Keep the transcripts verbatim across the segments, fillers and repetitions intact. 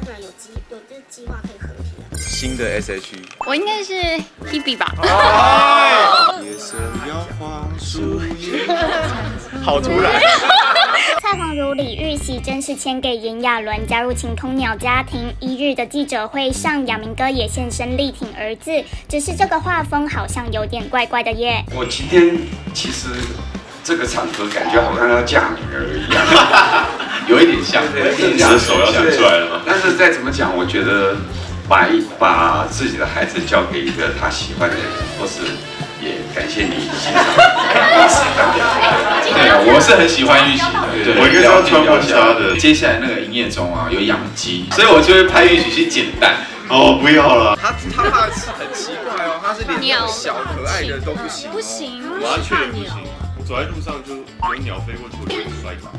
突然有计有这计划可以合体了。 新的 S H E， 我应该是 Hebe 吧。 夜色摇晃树叶，好突然。 蔡黄如、李玉玺正式签给炎亚纶，加入晴空鸟家庭。一日的记者会上，亚明哥也现身力挺儿子，只是这个画风好像有点怪怪的耶。 我今天其实这个场合感觉好像要嫁女儿一样，有一点像，有一点像， 手要伸出来了吗？ 但是再怎么讲，我觉得把一把自己的孩子交给一个他喜欢的人，或是也感谢你欣赏历史感。对啊，我是很喜欢玉玺的， 我应该是要穿婚纱的。 接下来那个营业中啊，有养鸡，所以我就会拍玉玺去捡蛋。 哦，不要了。 他他怕很奇怪哦，他是连那种小可爱的都不行。 不行， 完全不行。我走在路上就有鸟飞过去，我就会摔倒。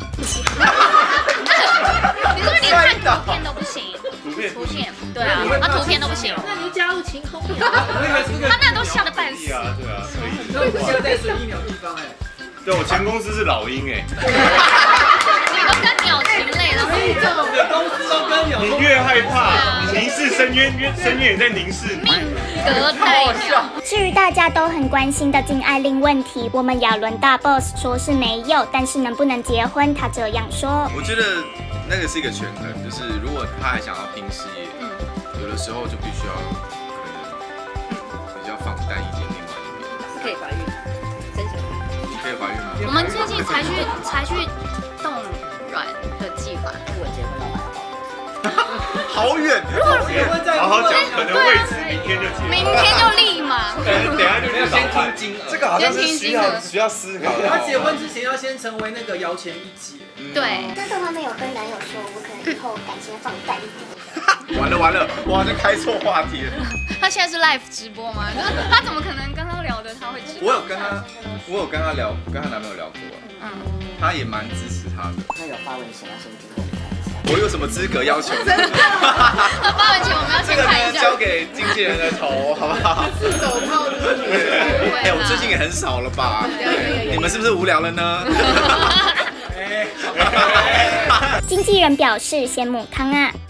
你是不是连看图片都不行？ 图片图片，对啊，啊图片都不行。 那你就加入晴空鸟， 他那都吓得半死。 啊，对啊，可以。 那我现在在水一鸟地方哎。 对，我前公司是老鹰哎。 你都跟鸟禽类了。 所以这种的公司都跟鸟。 你越害怕，凝视深渊，越深渊也在凝视你。 隔代鸟。 至于大家都很关心的禁爱令问题，我们亚纶大 boss 说是没有，但是能不能结婚，他这样说。 我觉得那个是一个权衡，就是如果他还想要拼事业，嗯，有的时候就必须要可能比较放淡一点，另外一边是可以怀孕，生小孩。 你可以怀孕吗？ 我们最近才去才去冻卵的计划。 我结婚了吗？ 好远， 好好讲，可能位置明天就结。 明天就立马。 等下就去先找饭。 听金额。 这个好像是需要需要思考的。 他结婚之前要先成为那个摇钱一姐。 对。 那的话没有跟男友说，我可能以后感情放淡一点。 完了完了，我好像开错话题了。 他现在是 live 直播吗？他怎么可能跟他聊的他会知道？ 我有跟他，我有跟他聊，跟她男朋友聊过，嗯，他也蛮支持他的。 他有发文想要先听我们看一下。 我有什么资格要求？ 他发完钱我们要先看一下。 交给经纪人的头，好不好？ 手套是不是？ 哎，我最近也很少了吧？你们是不是无聊了呢？ 经纪人表示先母汤啊。